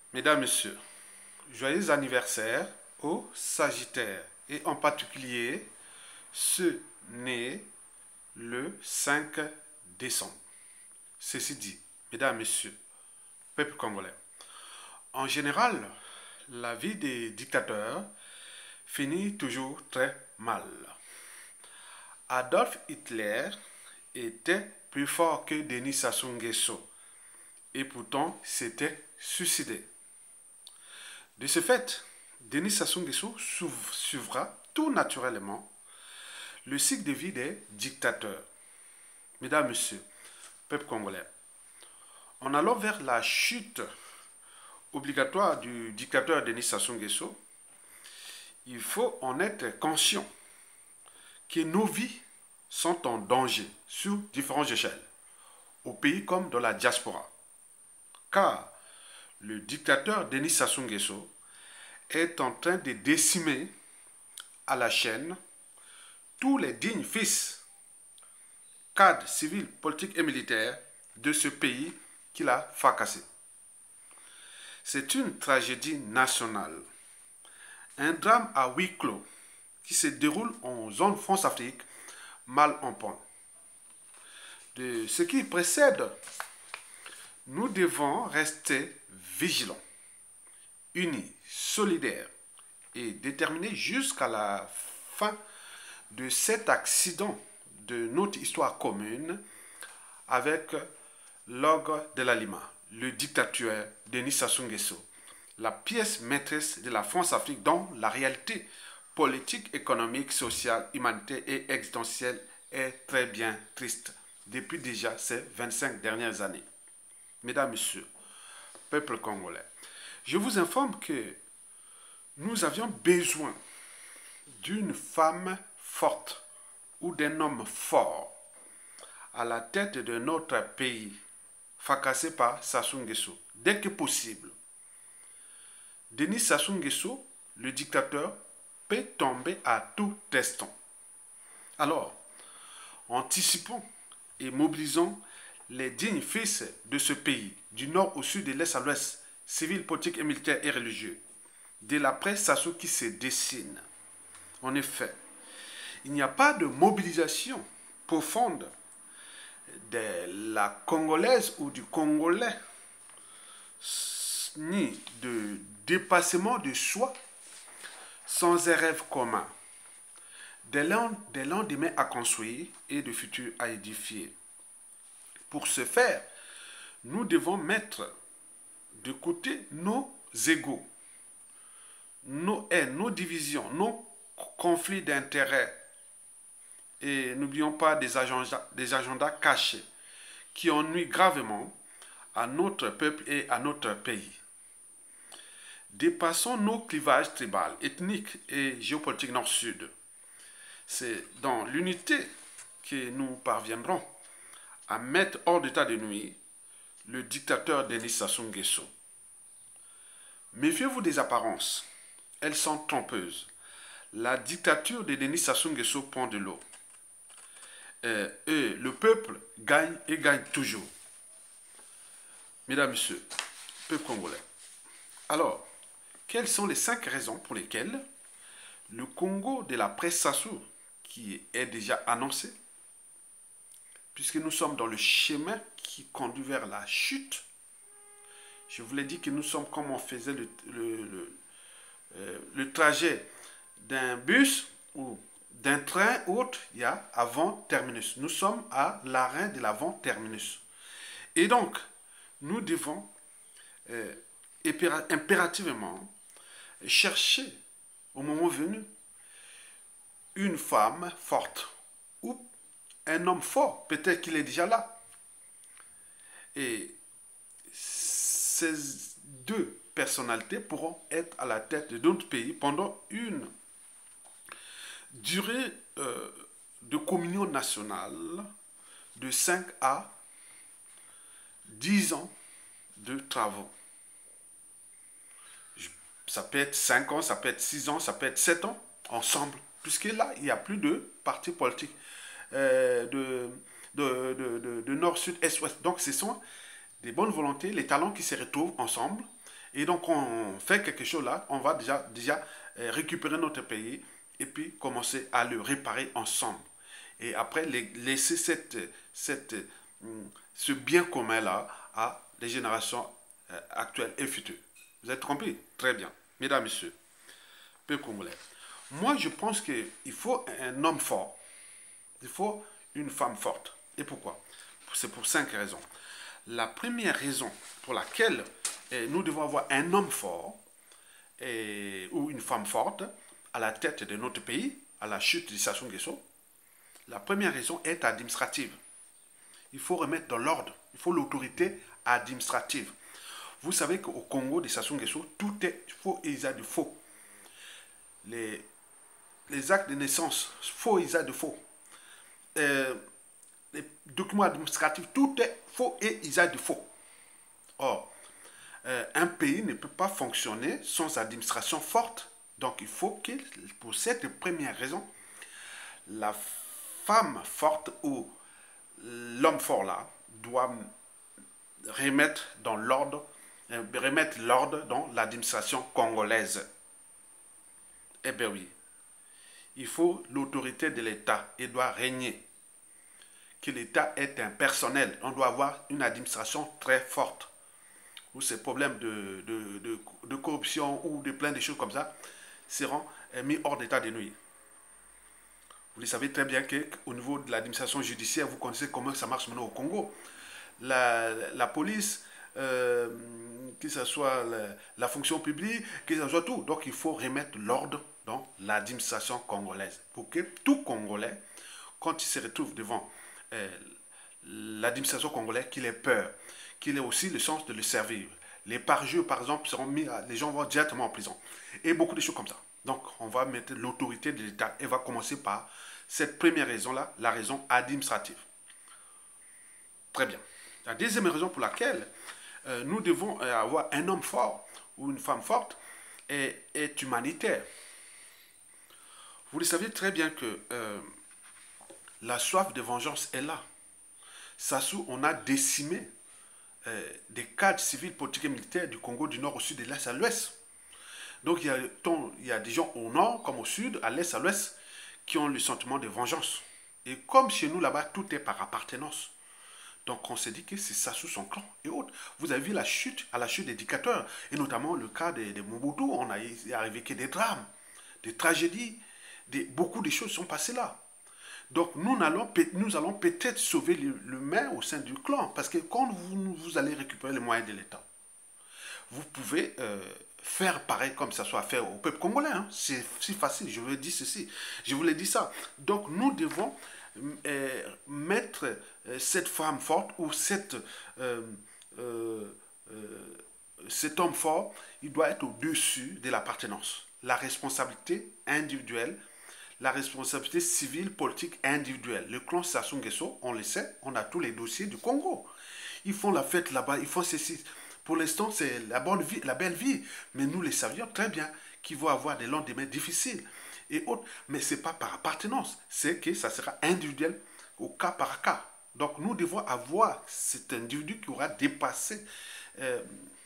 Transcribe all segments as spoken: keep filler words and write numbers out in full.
Mesdames, Messieurs, joyeux anniversaire aux Sagittaires et en particulier ceux nés le cinq décembre. Ceci dit, Mesdames, Messieurs, peuple congolais, en général, la vie des dictateurs finit toujours très mal. Adolf Hitler était plus fort que Denis Sassou Nguesso et pourtant s'était suicidé. De ce fait, Denis Sassou Nguesso suivra tout naturellement le cycle de vie des dictateurs. Mesdames, Messieurs, peuple congolais, en allant vers la chute obligatoire du dictateur Denis Sassou Nguesso, il faut en être conscient que nos vies sont en danger sur différentes échelles, au pays comme dans la diaspora. Car le dictateur Denis Sassou Nguesso est en train de décimer à la chaîne tous les dignes fils, cadres civils, politiques et militaires de ce pays qu'il a fracassé. C'est une tragédie nationale, un drame à huis clos qui se déroule en zone France-Afrique mal en point. De ce qui précède, nous devons rester vigilants, unis, solidaires et déterminés jusqu'à la fin de cet accident de notre histoire commune avec l'ogre de la Lima, le dictateur Denis Sassou Nguesso, la pièce maîtresse de la France-Afrique dont la réalité politique, économique, sociale, humanitaire et existentielle est très bien triste depuis déjà ces vingt-cinq dernières années. Mesdames, Messieurs, peuple congolais, je vous informe que nous avions besoin d'une femme forte ou d'un homme fort à la tête de notre pays, fracassé par Sassou Nguesso, dès que possible. Denis Sassou Nguesso, le dictateur, peut tomber à tout instant. Alors, anticipons et mobilisons les dignes fils de ce pays, du nord au sud, de l'est à l'ouest, civils, politiques et militaires et religieux, de l'après Sassou qui se dessine. En effet, il n'y a pas de mobilisation profonde de la Congolaise ou du Congolais, ni de dépassement de soi sans un rêve commun, des lendemains à construire et de futurs à édifier. Pour ce faire, nous devons mettre de côté nos égos, nos haines, nos divisions, nos conflits d'intérêts. Et n'oublions pas des agendas, des agendas cachés qui ennuient gravement à notre peuple et à notre pays. Dépassons nos clivages tribaux, ethniques et géopolitiques nord-sud. C'est dans l'unité que nous parviendrons à mettre hors d'état de nuire le dictateur Denis Sassou Nguesso. Méfiez-vous des apparences, elles sont trompeuses. La dictature de Denis Sassou Nguesso prend de l'eau. Euh, et le peuple gagne et gagne toujours. Mesdames, Messieurs, peuple congolais. Alors, quelles sont les cinq raisons pour lesquelles le Congo de la presse Sassou, qui est déjà annoncé, puisque nous sommes dans le chemin qui conduit vers la chute, je vous l'ai dit que nous sommes comme on faisait le, le, le, euh, le trajet d'un bus ou d'un train autre, il y a avant-terminus. Nous sommes à l'arrêt de l'avant-terminus. Et donc, nous devons euh, impérativement chercher, au moment venu, une femme forte ou un homme fort. Peut-être qu'il est déjà là. Et ces deux personnalités pourront être à la tête de notre pays pendant une durée euh, de communion nationale de cinq à dix ans de travaux. Ça peut être cinq ans, ça peut être six ans, ça peut être sept ans, ensemble. Puisque là, il n'y a plus de partis politiques euh, de, de, de, de, de nord, sud, est, ouest. Donc, ce sont des bonnes volontés, les talents qui se retrouvent ensemble Et donc, on fait quelque chose là, on va déjà, déjà euh, récupérer notre pays et puis commencer à le réparer ensemble. Et après, les, laisser cette, cette, ce bien commun là à les générations euh, actuelles et futures. Vous êtes compris? Très bien. Mesdames, Messieurs, peuple congolais. Moi, je pense qu'il faut un homme fort. Il faut une femme forte. Et pourquoi? C'est pour cinq raisons. La première raison pour laquelle eh, nous devons avoir un homme fort eh, ou une femme forte à la tête de notre pays, à la chute de Sassou Nguesso, la première raison est administrative. Il faut remettre dans l'ordre. Il faut l'autorité administrative. Vous savez qu'au Congo de Sassou Nguesso, tout est faux et usage de faux. Les, les actes de naissance, faux et usage de faux. Euh, les documents administratifs, tout est faux et usage de faux. Or, euh, un pays ne peut pas fonctionner sans administration forte. Donc, il faut que, pour cette première raison, la femme forte ou l'homme fort là doit remettre dans l'ordre, euh, remettre l'ordre dans l'administration congolaise. Eh bien oui, il faut l'autorité de l'État et doit régner. Que l'État est impersonnel. On doit avoir une administration très forte. Où ces problèmes de, de, de, de corruption ou de plein de choses comme ça seront mis hors d'état de nuire. Vous le savez très bien qu'au niveau de l'administration judiciaire, vous connaissez comment ça marche maintenant au Congo. La, la police, euh, que ce soit la, la fonction publique, que ce soit tout. Donc il faut remettre l'ordre dans l'administration congolaise. Pour que tout Congolais, quand il se retrouve devant euh, l'administration congolaise, qu'il ait peur, qu'il ait aussi le sens de le servir. Les parjeux, par exemple, seront mis, à, les gens vont directement en prison. Et beaucoup de choses comme ça. Donc, on va mettre l'autorité de l'État et va commencer par cette première raison-là, la raison administrative. Très bien. La deuxième raison pour laquelle euh, nous devons avoir un homme fort ou une femme forte est, est humanitaire. Vous le savez très bien que euh, la soif de vengeance est là. Sassou, on a décimé euh, des cadres civils, politiques et militaires du Congo du nord au sud, de l'est à l'ouest. Donc il y, a, il y a des gens au nord comme au sud, à l'est, à l'ouest, qui ont le sentiment de vengeance. Et comme chez nous là-bas, tout est par appartenance. Donc on s'est dit que c'est Sassou, son clan et autres. Vous avez vu la chute, à la chute des dictateurs, et notamment le cas de, de Mobutu, on a il est arrivé que des drames, des tragédies, des, beaucoup de choses sont passées là. Donc nous allons, nous allons peut-être sauver l'humain au sein du clan, parce que quand vous, vous allez récupérer les moyens de l'État, vous pouvez euh, faire pareil comme ça soit fait au peuple congolais. Hein. C'est si facile, je vous l'ai dit ceci, je vous l'ai dit ça. Donc nous devons euh, mettre euh, cette femme forte ou cette, euh, euh, euh, cet homme fort, il doit être au-dessus de l'appartenance. La responsabilité individuelle, la responsabilité civile, politique individuelle. Le clan Sassou Nguesso, on le sait, on a tous les dossiers du Congo. Ils font la fête là-bas, ils font ceci. Pour l'instant, c'est la bonne vie, la belle vie. Mais nous le savions très bien qu'ils vont avoir des lendemains difficiles et autres. Mais ce n'est pas par appartenance. C'est que ça sera individuel au cas par cas. Donc nous devons avoir cet individu qui aura dépassé euh,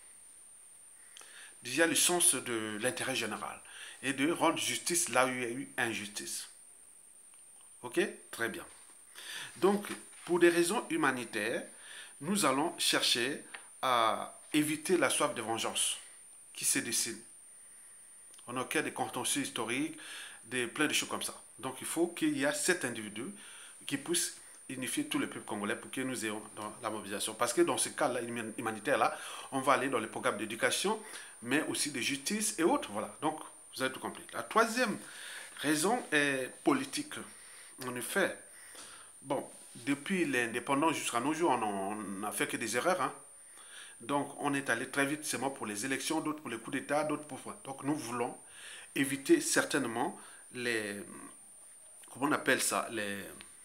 déjà le sens de l'intérêt général et de rendre justice là où il y a eu injustice. Ok? Très bien. Donc, pour des raisons humanitaires, nous allons chercher à éviter la soif de vengeance qui se dessine. On a au cœur des contentieux historiques, des, plein de choses comme ça. Donc, il faut qu'il y ait cet individu qui puisse unifier tous les peuples congolais pour que nous ayons dans la mobilisation. Parce que dans ce cas-là, humanitaire-là, on va aller dans les programmes d'éducation, mais aussi de justice et autres. Voilà. Donc, vous avez tout compris. La troisième raison est politique. En effet, bon, depuis l'indépendance jusqu'à nos jours, on n'a fait que des erreurs. Hein. Donc, on est allé très vite, c'est moi pour les élections, d'autres pour les coups d'État, d'autres pour... Donc, nous voulons éviter certainement les... Comment on appelle ça? Les,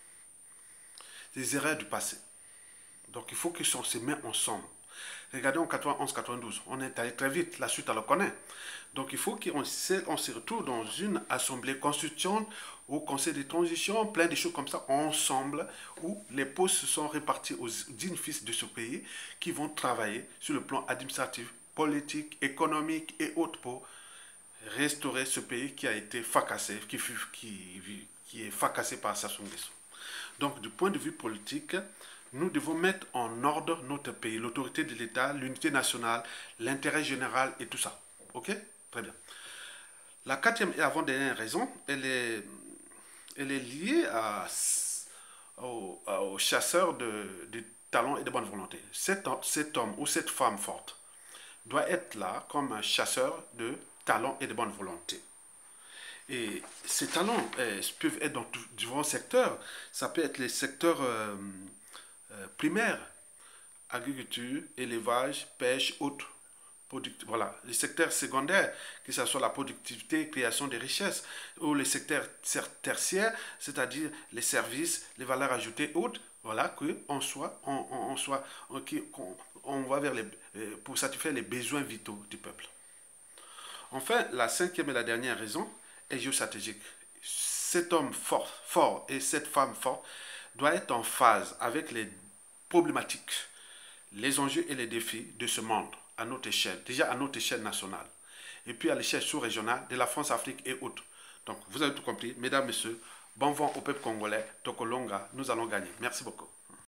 les erreurs du passé. Donc, il faut qu'ils se mettent ensemble. Regardez en quatre-vingt-onze quatre-vingt-douze, on est allé très vite, la suite on le connaît. Donc il faut qu'on se, on se retrouve dans une assemblée constituante, au conseil de transition, plein de choses comme ça, ensemble, où les postes sont répartis aux dignes fils de ce pays qui vont travailler sur le plan administratif, politique, économique et autres pour restaurer ce pays qui a été fracassé, qui, fut, qui, qui est fracassé par Sassou Nguesso. Donc, du point de vue politique, nous devons mettre en ordre notre pays, l'autorité de l'État, l'unité nationale, l'intérêt général et tout ça. Ok? Très bien. La quatrième et avant-dernière raison, elle est, elle est liée à, aux, aux chasseurs de, de talent et de bonne volonté. Cet, cet homme ou cette femme forte doit être là comme un chasseur de talent et de bonne volonté. Et ces talents eh, peuvent être dans différents secteurs. Ça peut être les secteurs euh, euh, primaires, agriculture, élevage, pêche, autres. Voilà, les secteurs secondaires, que ce soit la productivité, création de richesses, ou les secteurs tertiaires, c'est-à-dire les services, les valeurs ajoutées, autres. Voilà, qu'on soit, on, on, on soit, qu'on on va vers les, pour satisfaire les besoins vitaux du peuple. Enfin, la cinquième et la dernière raison est géostratégique. Cet homme fort, fort et cette femme forte doit être en phase avec les problématiques, les enjeux et les défis de ce monde à notre échelle, déjà à notre échelle nationale, et puis à l'échelle sous-régionale de la France, Afrique et autres. Donc, vous avez tout compris, mesdames, messieurs, bon vent au peuple congolais, Tokolonga, nous allons gagner. Merci beaucoup.